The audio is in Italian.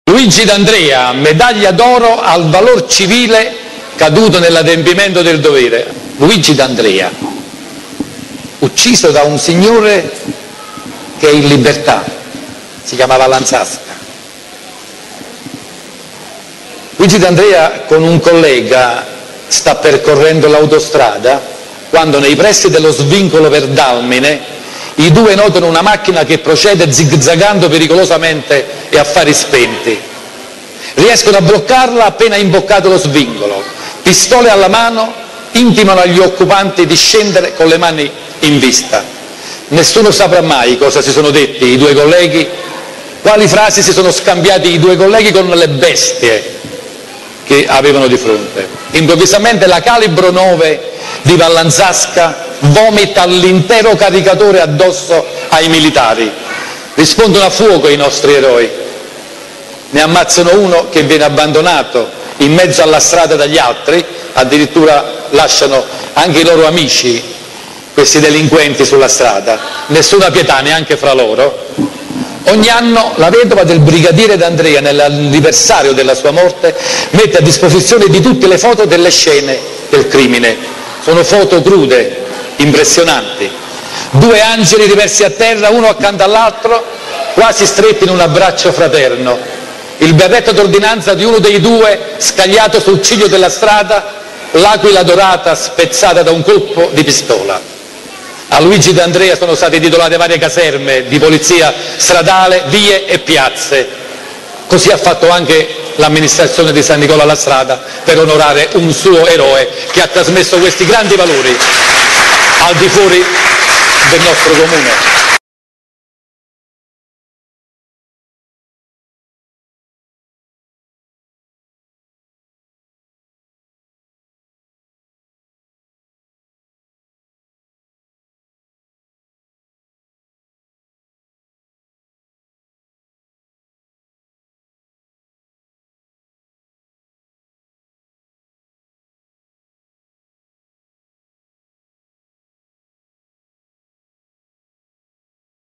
Luigi D'Andrea, medaglia d'oro al valor civile caduto nell'adempimento del dovere. Luigi D'Andrea, ucciso da un signore che è in libertà, si chiamava Lanzasca. Luigi D'Andrea con un collega sta percorrendo l'autostrada quando nei pressi dello svincolo per Dalmine i due notano una macchina che procede zigzagando pericolosamente e a fari spenti. Riescono a bloccarla appena imboccato lo svincolo. Pistole alla mano, intimano agli occupanti di scendere con le mani in vista. Nessuno saprà mai cosa si sono detti i due colleghi, quali frasi si sono scambiati i due colleghi con le bestie che avevano di fronte. Improvvisamente la calibro 9 di Vallanzasca vomita l'intero caricatore addosso ai militari. Rispondono a fuoco i nostri eroi. Ne ammazzano uno che viene abbandonato in mezzo alla strada dagli altri, addirittura lasciano anche i loro amici, questi delinquenti, sulla strada. Nessuna pietà neanche fra loro. Ogni anno la vedova del brigadiere D'Andrea, nell'anniversario della sua morte, mette a disposizione di tutte le foto delle scene del crimine. Sono foto crude, impressionanti. Due angeli riversi a terra, uno accanto all'altro, quasi stretti in un abbraccio fraterno. Il berretto d'ordinanza di uno dei due scagliato sul ciglio della strada, l'aquila dorata spezzata da un colpo di pistola. A Luigi D'Andrea sono state titolate varie caserme di polizia stradale, vie e piazze. Così ha fatto anche l'amministrazione di San Nicola la Strada per onorare un suo eroe che ha trasmesso questi grandi valori al di fuori del nostro comune.